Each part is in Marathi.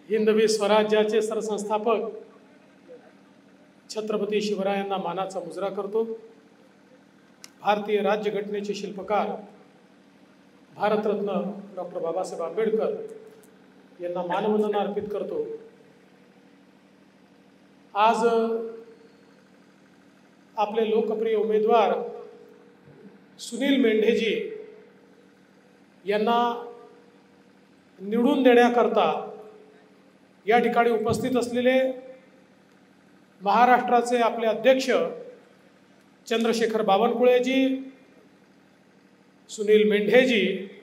हिंदवी स्वराज्याचे सरसंस्थापक छत्रपती शिवरायांना मानाचा मुजरा करतो। भारतीय राज्यघटनेचे शिल्पकार भारतरत्न डॉक्टर बाबासाहेब आंबेडकर यांना मानवंदना अर्पित करतो। आज आपले लोकप्रिय उमेदवार सुनील मेंढेजी यांना निवडून देण्याकरता या ठिकाणी उपस्थित असलेले महाराष्ट्राचे आपले अध्यक्ष चंद्रशेखर बावनकुळेजी, सुनील मेंढेजी,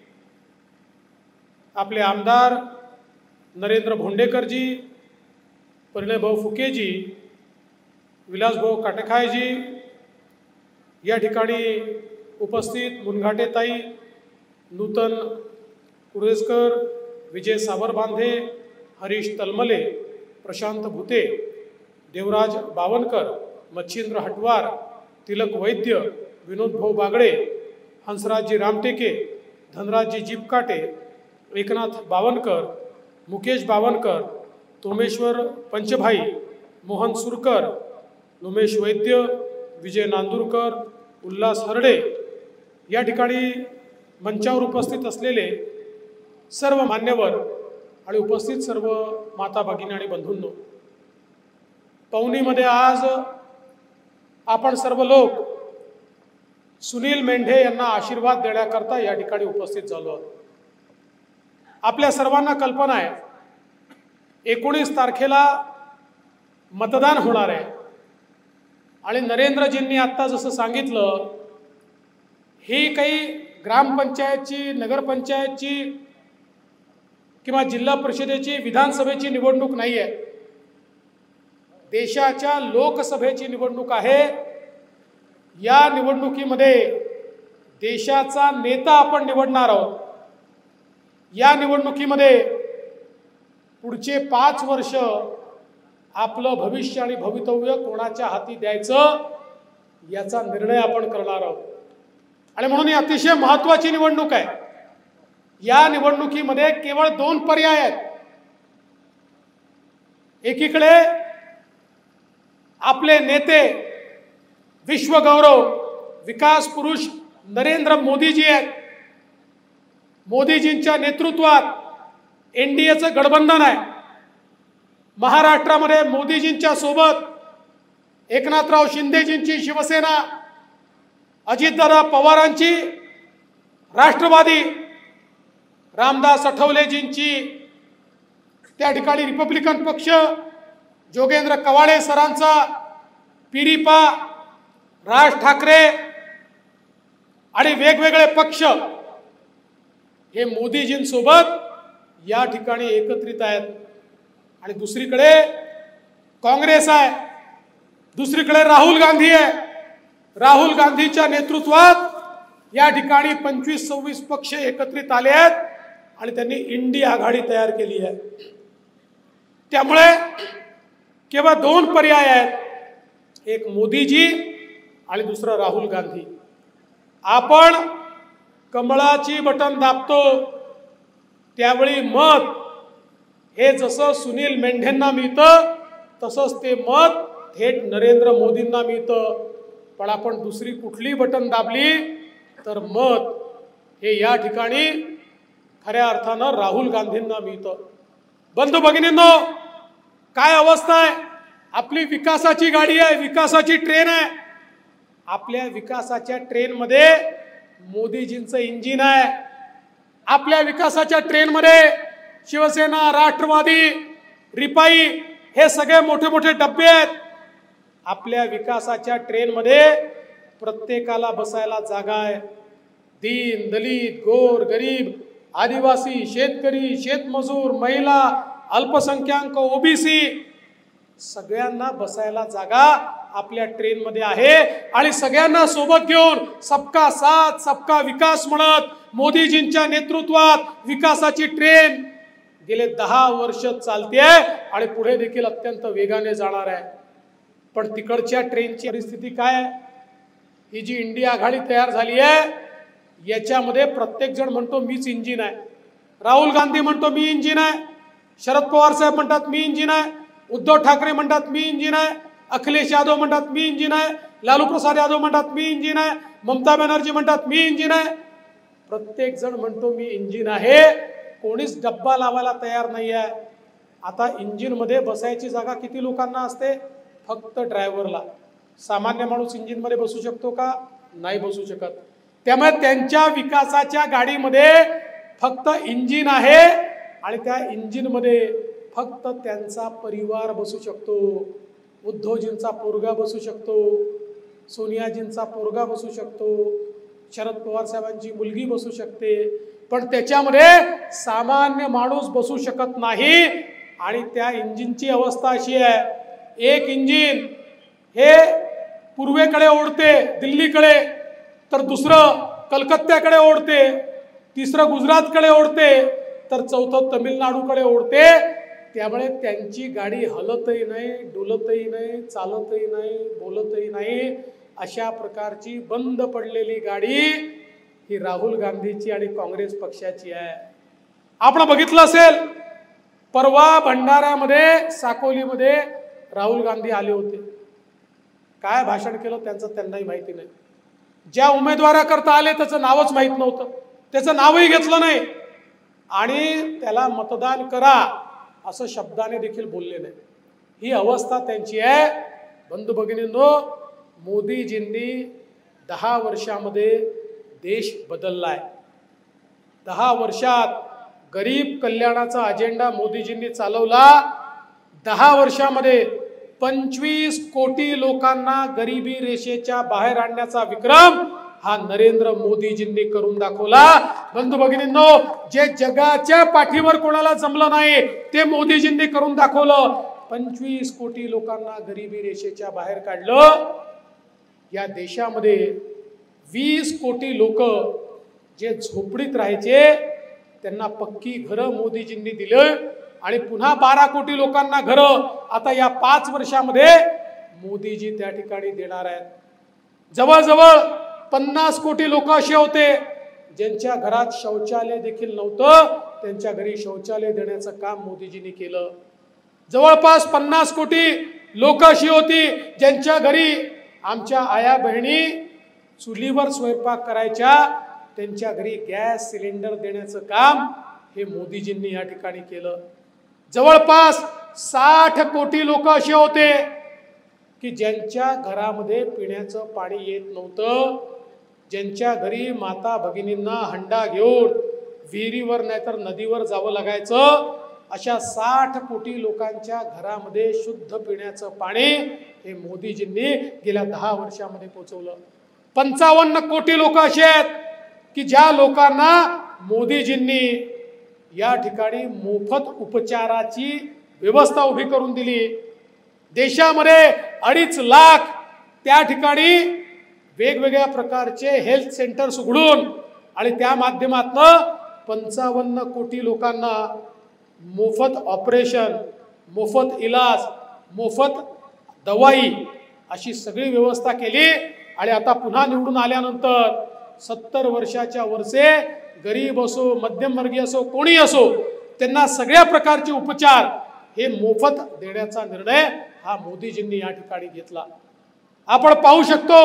आपले आमदार नरेंद्र भोंडेकरजी, परिणयभाऊ फुकेजी, विलासभाऊ काटेखायजी, या ठिकाणी उपस्थित मुनघाटेताई, नूतन कुरेजकर, विजय सावरबांधे, हरीश तलमले, प्रशांत भुते, देवराज बावनकर, मच्छिंद्र हटवार, तिलक वैद्य, विनोद भाऊ बागडे, हंसराजजी रामटेके, धनराजजी जीपकाटे, एकनाथ बावनकर, मुकेश बावनकर, तोमेश्वर पंचभाई, मोहन सुरकर, उमेश वैद्य, विजय नांदुरकर, उल्हास हरडे, या ठिकाणी मंचावर उपस्थित असलेले सर्व मान्यवर आणि उपस्थित सर्व माता भगिनी आणि बंधूंनो, पवनीमध्ये आज आपण सर्व लोक सुनील मेंढे यांना आशीर्वाद देण्याकरता या ठिकाणी उपस्थित झालो आहोत। आपल्या सर्वांना कल्पना आहे 19 तारखेला मतदान होणार आहे आणि नरेंद्रजींनी आता जसं सांगितलं, ही काही ग्रामपंचायतची, नगरपंचायतची किंवा जिल्हा परिषदेची, विधानसभेची निवडणूक नाही आहे, देशाच्या लोकसभेची निवडणूक आहे। या निवडणुकीमध्ये देशाचा नेता आपण निवडणार आहोत। या निवडणुकीमध्ये पुढचे 5 वर्ष आपलं भविष्य आणि भवितव्य कोणाच्या हाती द्यायचं याचा निर्णय आपण करणार आहोत आणि म्हणून ही अतिशय महत्त्वाची निवडणूक आहे। या निवडणुकीमध्ये केवळ 2 पर्याय आहेत। एकीकडे आपले नेते, विश्वगौरव, विकास पुरुष नरेंद्र मोदीजी आहेत। मोदीजींच्या नेतृत्वात एनडीएचं गठबंधन आहे। महाराष्ट्रामध्ये मोदीजींच्या सोबत एकनाथराव शिंदेजींची शिवसेना, अजितदादा पवारांची राष्ट्रवादी, रामदास आठवलेजींची त्या ठिकाणी रिपब्लिकन पक्ष, जोगेंद्र कवाळे सरांचा पिरिपा, राज ठाकरे आणि वेगवेगळे पक्ष हे मोदीजींसोबत या ठिकाणी एकत्रित आहेत। आणि दुसरीकडे काँग्रेस आहे, दुसरीकडे राहुल गांधी आहे। राहुल गांधीच्या नेतृत्वात या ठिकाणी 25-26 पक्ष एकत्रित आले आहेत आणि त्यांनी इंडी आघाडी तयार केली आहे। त्यामुळे केवळ 2 पर्याय आहेत, एक मोदीजी आणि दुसरा राहुल गांधी। आपण कमळाची बटन दाबतो त्यावेळी मत हे जसं सुनील मेंढेंना मिळतं तसंच ते मत थेट नरेंद्र मोदींना मिळतं। पण आपण दुसरी कुठली बटन दाबली तर मत हे या ठिकाणी खऱ्या अर्थानं राहुल गांधींना मिळतं। बंधू भगिनींनो, काय अवस्था आहे? आपली विकासाची गाडी आहे, विकासाची ट्रेन आहे। आपल्या विकासाच्या ट्रेनमध्ये मोदीजींचं इंजिन आहे। आपल्या विकासाच्या ट्रेनमध्ये शिवसेना, राष्ट्रवादी, रिपाई हे सगळे मोठे मोठे डब्बे आहेत। आपल्या विकासाच्या ट्रेनमध्ये प्रत्येकाला बसायला जागा आहे। दीन, दलित, गोर, गरीब, आदिवासी, शेतकरी, शेतमजूर, महिला, अल्पसंख्याक, ओबीसी सगळ्यांना बसायला जागा आपल्या ट्रेनमध्ये आहे। आणि सगळ्यांना सोबत घेऊन सबका साथ सबका विकास म्हणत मोदीजींच्या नेतृत्वात विकासाची ट्रेन गेले 10 वर्ष चालते आणि पुढे देखील अत्यंत वेगाने जाणार आहे। पण तिकडच्या ट्रेनची परिस्थिती काय आहे? ही जी इंडिया आघाडी तयार झाली आहे याच्यामध्ये प्रत्येक जण म्हणतो मीच इंजिन आहे। राहुल गांधी म्हणतो मी इंजिन आहे, शरद पवार साहेब म्हणतात मी इंजिन आहे, उद्धव ठाकरे म्हणतात मी इंजिन आहे, अखिलेश यादव म्हणतात मी इंजिन आहे, लालू प्रसाद यादव म्हणतात मी इंजिन आहे, ममता बॅनर्जी म्हणतात मी इंजिन आहे. प्रत्येक जण म्हणतो मी इंजिन आहे, कोणीच डब्बा लावायला तयार नाही आहे. आता इंजिन मध्ये बसायची जागा किती लोकांना असते? फक्त ड्रायव्हरला. सामान्य माणूस इंजिन मध्ये बसू शकतो का? नाही बसू शकत. त्यामुळे त्यांच्या विकासाच्या गाडीमध्ये फक्त इंजिन आहे आणि त्या इंजिन मध्ये फक्त त्यांचा परिवार बसू शकतो. उद्धवजींचा पोरगा बसू शकतो, सोनियाजींचा पोरगा बसू शकतो, शरद पवार साहेबांची मुलगी बसू शकते, पण त्याच्यामध्ये सामान्य माणूस बसू शकत नाही. आणि त्या इंजिनची अवस्था अशी आहे, एक इंजिन हे पूर्वेकडे ओढते दिल्लीकडे, तर दुसरं कलकत्त्याकडे ओढते, तिसरं गुजरातकडे ओढते, तर चौथं तमिळनाडूकडे ओढते. त्यामुळे त्यांची गाडी हलतही नाही, डुलतही नाही, चालतही नाही, बोलतही नाही. अशा प्रकारची बंद पडलेली गाडी ही राहुल गांधीची आणि काँग्रेस पक्षाची आहे. आपण बघितलं असेल, परवा भंडाऱ्यामध्ये साकोलीमध्ये राहुल गांधी आले होते. काय भाषण केलं त्यांचं त्यांनाही माहिती नाही. ज्या उमेदवाराकरता आले त्याचं नावच माहीत नव्हतं, त्याचं नावही घेतलं नाही आणि त्याला मतदान करा असं शब्दाने देखील बोलले नाही. ही अवस्था त्यांची आहे. बंधू भगिनींनो, मोदीजींनी 10 वर्षामध्ये देश बदललाय. 10 वर्षात गरीब कल्याणाचा अजेंडा मोदीजींनी चालवला. 10 वर्षामध्ये 25 कोटी लोकांना गरिबी रेषेच्या बाहेर आणण्याचा विक्रम हा नरेंद्र मोदीजींनी करून दाखवला. बंधू भगिनींनो, जे जगाच्या पाठीवर कोणाला जमलं नाही ते मोदीजींनी करून दाखवलं. 25 कोटी लोकांना गरिबी रेषेच्या बाहेर काढलं. या देशामध्ये 20 कोटी लोक जे झोपडीत राहायचे त्यांना पक्की घरं मोदीजींनी दिलं आणि पुन्हा 12 कोटी लोकांना घरं आता या 5 वर्षामध्ये मोदीजी त्या ठिकाणी देणार आहेत. जवळजवळ 50 कोटी लोक असे होते ज्यांच्या घरात शौचालय देखील नव्हतं, त्यांच्या घरी शौचालय देण्याचं काम मोदीजींनी केलं. जवळपास 50 कोटी लोक अशी होती ज्यांच्या घरी आमच्या आया बहिणी चुलीवर स्वयंपाक करायच्या, त्यांच्या घरी गॅस सिलेंडर देण्याचं काम हे मोदीजींनी या ठिकाणी केलं. जवळपास 60 कोटी लोक असे होते की ज्यांच्या घरामध्ये पिण्याचं पाणी येत नव्हतं, ज्यांच्या घरी माता भगिनींना हंडा घेऊन विहिरीवर नाहीतर नदीवर जावं लागायचं. अशा 60 कोटी लोकांच्या घरामध्ये शुद्ध पिण्याचं पाणी हे मोदीजींनी गेल्या 10 वर्षामध्ये पोहोचवलं. 55 कोटी लोक असे आहेत की ज्या लोकांना मोदीजींनी या ठिकाणी मोफत उपचाराची व्यवस्था उभी करून दिली. देशामध्ये 2.5 लाख त्या ठिकाणी वेगवेगळ्या प्रकारचे हेल्थ सेंटर्स उघडून आणि त्या माध्यमातून 55 कोटी लोकांना मोफत ऑपरेशन, मोफत इलाज, मोफत दवाई अशी सगळी व्यवस्था केली. आणि आता पुन्हा निवडून आल्यानंतर 70 वर्षाच्या वरचे गरीब असो, मध्यमवर्गीय असो, कोणी असो, त्यांना सगळ्या प्रकारचे उपचार हे मोफत देण्याचा निर्णय हा मोदीजींनी या ठिकाणी घेतला. आपण पाहू शकतो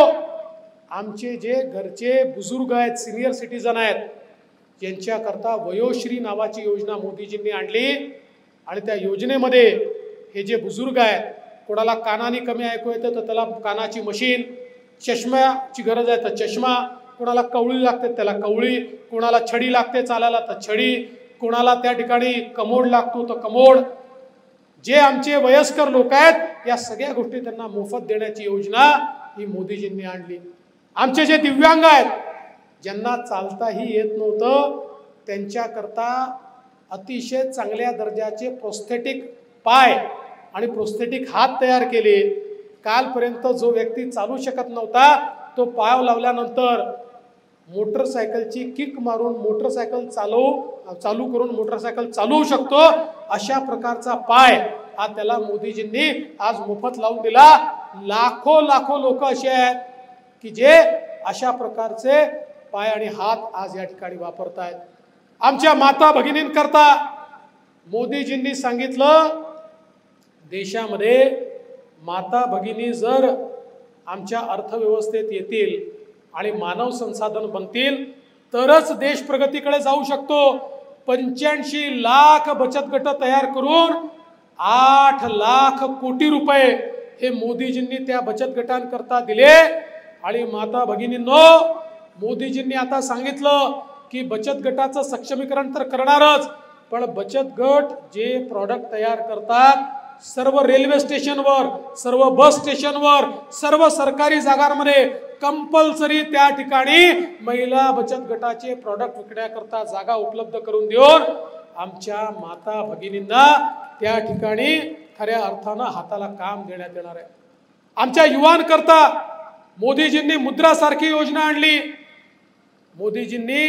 आमचे जे घरचे बुजुर्ग आहेत, सिनियर सिटीजन आहेत, यांच्याकरता वयोश्री नावाची योजना मोदीजींनी आणली. आणि त्या योजनेमध्ये हे जे बुजुर्ग आहेत, कोणाला कानाने कमी ऐकू येतं तर त्याला कानाची मशीन, चष्म्याची गरज आहे तर चष्मा, कोणाला कवळी लागते त्याला कवळी, कोणाला छडी लागते चालायला तर छडी, कोणाला त्या ठिकाणी कमोड लागतो तर कमोड. जे आमचे वयस्कर लोक आहेत या सगळ्या गोष्टी त्यांना मोफत देण्याची योजना ही मोदीजींनी आणली. आमचे जे दिव्यांग आहेत, ज्यांना चालताही येत नव्हतं, त्यांच्याकरता अतिशय चांगल्या दर्जाचे प्रोस्थेटिक पाय आणि प्रोस्थेटिक हात तयार केले. कालपर्यंत जो व्यक्ती चालू शकत नव्हता तो पाय लावल्यानंतर मोटरसायकलची किक मारून मोटरसायकल चालू करून मोटरसायकल चालवू शकतो. अशा प्रकारचा पाय हा त्याला मोदीजींनी आज मोफत लावून दिला. लाखो लोक असे आहेत की जे अशा प्रकारचे पाय आणि हात आज या ठिकाणी वापरतायत. आमच्या माता भगिनींकरता मोदीजींनी सांगितलं देशामध्ये माता भगिनी जर आमच्या अर्थव्यवस्थेत येतील आणि मानव संसाधन बनतील तरच देश प्रगतीकडे जाऊ शकतो। 85 लाख बचत गट तयार करून 8 लाख कोटी रुपये हे मोदीजींनी त्या बचत गटांकरता दिले। आणि माता भगिनींनो, मोदीजींनी आता सांगितलं की बचत गटाचं सक्षमीकरण तर करणारच, पण बचत गट जे प्रॉडक्ट तयार करतात सर्व रेल्वे स्टेशनवर, सर्व बस स्टेशनवर, सर्व सरकारी जागांमध्ये कंपल्सरी त्या ठिकाणी महिला बचत गटाचे प्रॉडक्ट विकण्याकरता जागा उपलब्ध करून देऊन आमच्या माता भगिनींना त्या ठिकाणी खऱ्या अर्थानं हाताला काम देण्यात येणार आहे। आमच्या युवांकरता मोदीजींनी मुद्रा सारखी योजना आणली। मोदीजींनी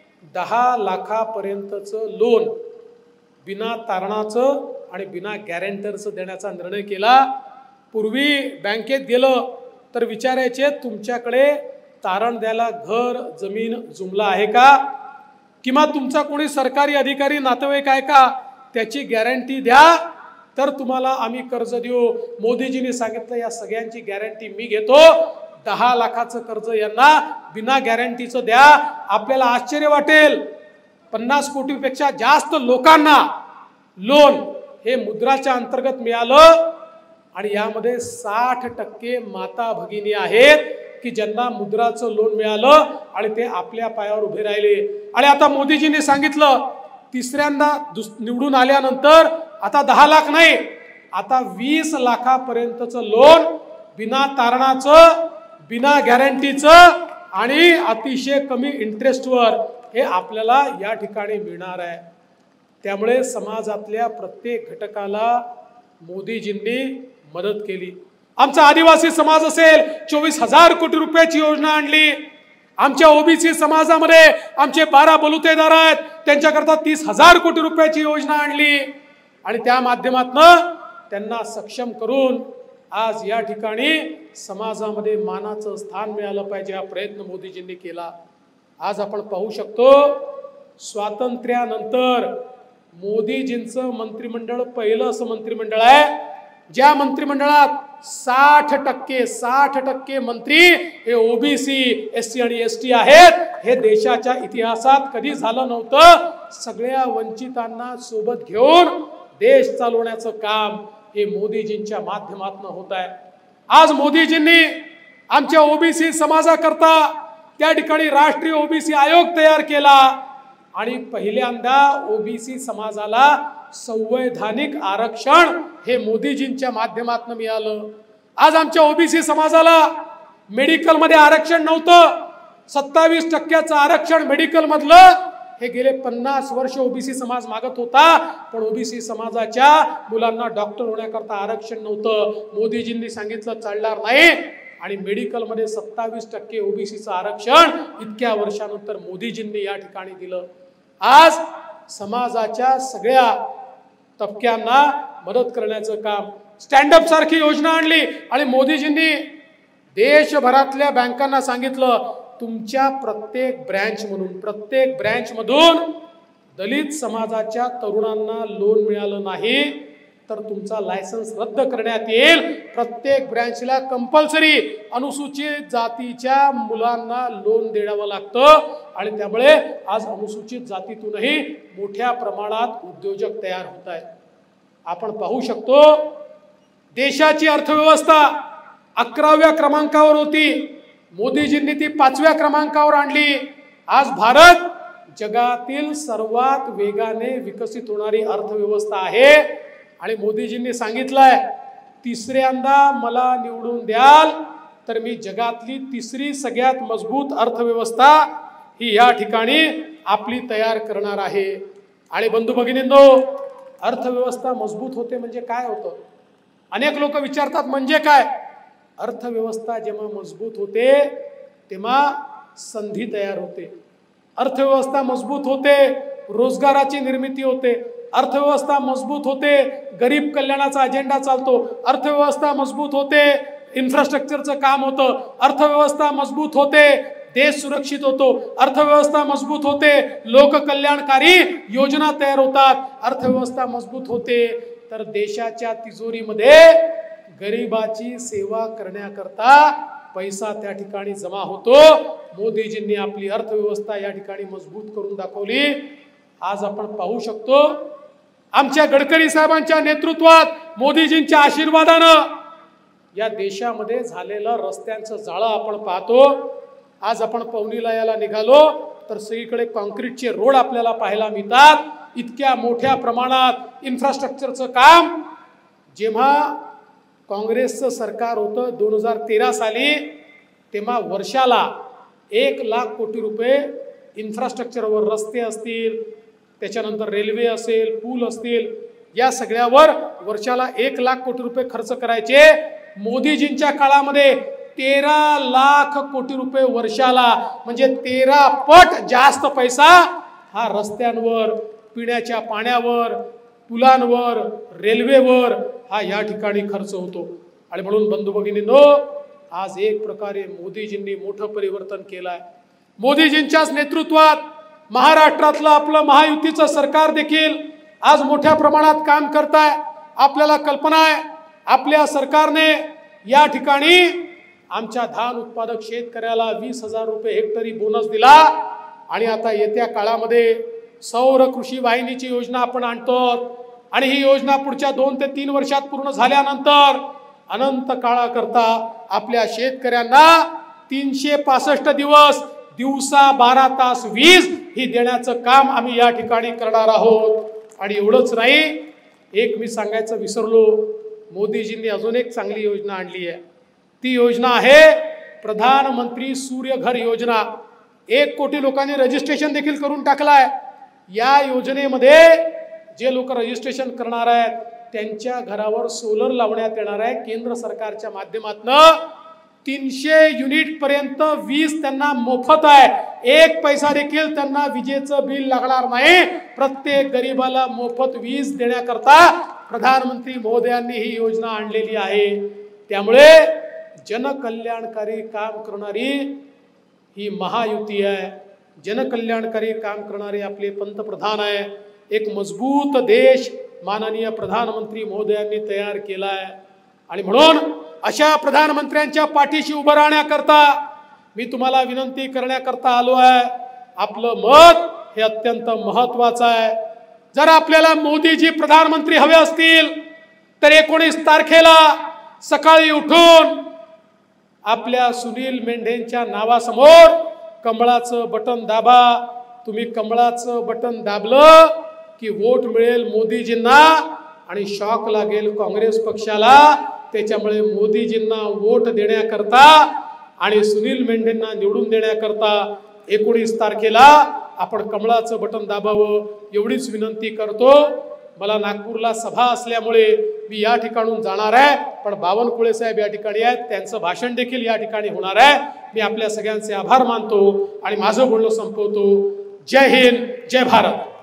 10 लाखापर्यंतचं लोन बिना तारणाचं आणि बिना गॅरंटरचं देण्याचा निर्णय केला। पूर्वी बँकेत गेलं तर विचारायचे तुमच्याकडे तारण द्यायला घर जमीन जुमला आहे का, किंवा तुमचा कोणी सरकारी अधिकारी नातेवाईक आहे का, त्याची गॅरंटी द्या तर तुम्हाला आम्ही कर्ज देऊ। मोदीजींनी सांगितलं या सगळ्यांची गॅरंटी मी घेतो, 10 लाखाचं कर्ज यांना बिना गॅरंटीचं द्या। आपल्याला आश्चर्य वाटेल 50 कोटीपेक्षा जास्त लोकांना लोन हे मुद्राच्या अंतर्गत मिळालं आणि यामध्ये 60% माता भगिनी आहेत की ज्यांना मुद्राचं लोन मिळालं आणि ते आपल्या पायावर उभे राहिले। आणि आता मोदीजींनी सांगितलं तिसऱ्यांदा निवडून आल्यानंतर आता 10 लाख नाही, आता 20 लाखापर्यंतचं लोन बिना तारणाचं, बिना गॅरंटीचं आणि अतिशय कमी इंटरेस्टवर हे आपल्याला या ठिकाणी मिळणार आहे। त्यामुळे समाजातल्या प्रत्येक घटकाला मोदीजींनी मदत केली। आमचा आदिवासी समाज असेल 24,000 कोटी रुपयाची योजना आणली। आमच्या ओबीसी समाजामध्ये आमचे 12 बलुतेदार आहेत, त्यांच्याकरता 30,000 कोटी रुपयाची योजना आणली आणि त्या माध्यमातून त्यांना सक्षम करून आज या ठिकाणी समाजामध्ये मानाचं स्थान मिळालं पाहिजे हा प्रयत्न मोदीजींनी केला। आज आपण पाहू शकतो स्वातंत्र्यानंतर मोदीजींचं मंत्रिमंडळ पहिलं असं मंत्रिमंडळ आहे ज्या मंत्रिमंडळात 60% मंत्री हे ओबीसी, एससी आणि एसटी आहेत। हे देशाच्या इतिहासात कधी झालं नव्हतं। सगळ्या वंचितांना सोबत घेऊन देश चालवण्याचं काम हे मोदीजींच्या माध्यमातून होत आहे। आज मोदीजींनी आमच्या ओबीसी समाजाकरता त्या ठिकाणी राष्ट्रीय ओबीसी आयोग तयार केला आणि पहिल्यांदा ओबीसी समाजाला संवैधानिक आरक्षण हे मोदीजींच्या माध्यमातून मिळालं। आज आमच्या ओबीसी समाजाला मेडिकल मध्ये आरक्षण नव्हतं, 27% आरक्षण मेडिकल मधलं हे गेले 50 वर्ष ओबीसी समाज मागत होता, पण ओबीसी समाजाच्या मुलांना डॉक्टर होण्याकरता आरक्षण नव्हतं। मोदीजींनी सांगितलं चालणार नाही आणि मेडिकल मध्ये 27% ओबीसीचं आरक्षण इतक्या वर्षानंतर मोदीजींनी या ठिकाणी दिलं। आज समाजाच्या सगळ्या तबक्यांना मदत करण्याचं काम, स्टँड अप सारखी योजना आणली आणि मोदीजींनी देशभरातल्या बँकांना सांगितलं तुमच्या प्रत्येक ब्रँच मधून दलित समाजाच्या तरुणांना लोन मिळालं नाही तर तुमचा लायसन्स रद्द करण्यात येईल। प्रत्येक ब्रँचला कंपल्सरी अनुसूचित जातीच्या मुलांना लोन द्यावं लागतं आणि त्यामुळे आज अनुसूचित जातीतूनही मोठ्या प्रमाणात उद्योजक तयार होत आहेत। आपण पाहू शकतो देशाची अर्थव्यवस्था 11व्या क्रमांकावर होती, मोदीजींनी ती 5व्या क्रमांकावर आणली। आज भारत जगातील सर्वात वेगाने विकसित होणारी अर्थव्यवस्था आहे आणि मोदीजींनी सांगितलंय तिसऱ्यांदा मला निवडून द्याल तर मी जगातली तिसरी सगळ्यात मजबूत अर्थव्यवस्था ही या ठिकाणी आपली तयार करणार आहे। आणि बंधू भगिनींनो, अर्थव्यवस्था मजबूत होते म्हणजे काय होतं? अनेक लोक विचारतात म्हणजे काय? अर्थव्यवस्था जेव्हा मजबूत होते तेव्हा संधी तयार होते, अर्थव्यवस्था मजबूत होते रोजगाराची निर्मिती होते, अर्थव्यवस्था मजबूत होते गरीब कल्याणाचा अजेंडा चालतो, अर्थव्यवस्था मजबूत होते इन्फ्रास्ट्रक्चरचं काम होतं, अर्थव्यवस्था मजबूत होते देश सुरक्षित होतो, अर्थव्यवस्था मजबूत होते, लोककल्याणकारी योजना तयार होतात, अर्थव्यवस्था मजबूत होते, तर देशाच्या तिजोरीमध्ये गरिबाची सेवा करण्याकरता पैसा त्या ठिकाणी जमा होतो। मोदीजींनी आपली अर्थव्यवस्था या ठिकाणी मजबूत करून दाखवली। आज आपण पाहू शकतो आमच्या गडकरी साहेबांच्या नेतृत्वात मोदीजींच्या आशीर्वादानं या देशामध्ये झालेलं रस्त्यांचं जाळं आपण पाहतो। आज आपण पवनीला याला निघालो तर सगळीकडे कॉन्क्रीटचे रोड आपल्याला पाहायला मिळतात। इतक्या मोठ्या प्रमाणात इन्फ्रास्ट्रक्चरचं काम जेव्हा काँग्रेसचं सरकार होतं 2013 साली, तेव्हा वर्षाला 1 लाख कोटी रुपये इन्फ्रास्ट्रक्चरवर, रस्ते असतील, त्याच्यानंतर रेल्वे असेल, पूल असतील, या सगळ्यावर वर्षाला 1 लाख कोटी रुपये खर्च करायचे। मोदीजींच्या काळामध्ये 13 लाख कोटी रुपये वर्षाला, म्हणजे 13 पट जास्त पैसा हा रस्त्यांवर, पिण्याच्या पाण्यावर, पुलांवर, रेल्वेवर हा या ठिकाणी खर्च होतो। आणि म्हणून बंधू भगिनींनो, आज एक प्रकारे मोदीजींनी मोठं परिवर्तन केलंय। मोदीजींच्याच नेतृत्वात महाराष्ट्रातलं आपलं महायुतीचं सरकार देखील आज मोठ्या प्रमाणात काम करत आहे। आपल्याला कल्पना आहे, आपल्या सरकारने या ठिकाणी आमच्या धान उत्पादक शेतकऱ्याला 20,000 रुपये हेक्टरी बोनस दिला। आणि आता येत्या काळामध्ये सौर कृषी वाहिनीची योजना आपण आणतो आणि ही योजना पुढच्या 2 ते 3 वर्षात पूर्ण झाल्यानंतर अनंत काळाकरता आपल्या शेतकऱ्यांना 365 दिवस दिवसा 12 तास वीज ही देण्याचं काम आम्ही या ठिकाणी करणार आहोत। आणि एवढंच नाही, एक मी सांगायचं विसरलो, मोदीजींनी अजून एक चांगली योजना आणली आहे। ती योजना आहे प्रधानमंत्री सूर्य घर योजना। 1 कोटी लोकांनी रजिस्ट्रेशन देखील करून टाकलाय। या योजनेमध्ये जे लोक रजिस्ट्रेशन करणार आहेत त्यांच्या घरावर सोलर लावण्यात येणार आहे। केंद्र सरकारच्या माध्यमातून 300 युनिट पर्यंत वीज त्यांना मोफत आहे। 1 पैसा देखील त्यांना विजेचं बिल लागणार नाही। प्रत्येक गरीबाला मोफत वीज देण्याकरता प्रधानमंत्री महोदयांनी ही योजना आणलेली आहे। त्यामुळे जनकल्याणकारी काम करणारी ही महायुती आहे, जनकल्याणकारी काम करणारे आपले पंतप्रधान आहे। एक मजबूत देश माननीय प्रधानमंत्री महोदयांनी तयार केला आहे। आणि म्हणून अशा प्रधानमंत्र्यांच्या पाठीशी उभं राहण्याकरता मी तुम्हाला विनंती करण्याकरता आलो आहे। आपलं मत हे अत्यंत महत्त्वाचं आहे। जर आपल्याला मोदीजी प्रधानमंत्री हवे असतील तर 19 तारखेला सकाळी उठून आपल्या सुनील मेंढेंच्या नावासमोर कमळाचं बटन दाबा। तुम्ही कमळाचं बटन दाबलं की वोट मिळेल मोदीजींना आणि शॉक लागेल काँग्रेस पक्षाला। त्याच्यामुळे मोदीजींना वोट देण्याकरता आणि सुनील मेंढेंना निवडून देण्याकरता 19 तारखेला आपण कमळाचं बटन दाबावं एवढीच विनंती करतो। मला नागपूरला सभा असल्यामुळे मी या ठिकाणून जाणार आहे, पण बावनकुळे साहेब या ठिकाणी आहेत, त्यांचं भाषण देखील या ठिकाणी होणार आहे। मी आपल्या सगळ्यांचे आभार मानतो आणि माझं बोलणं संपवतो। जय हिंद, जय भारत।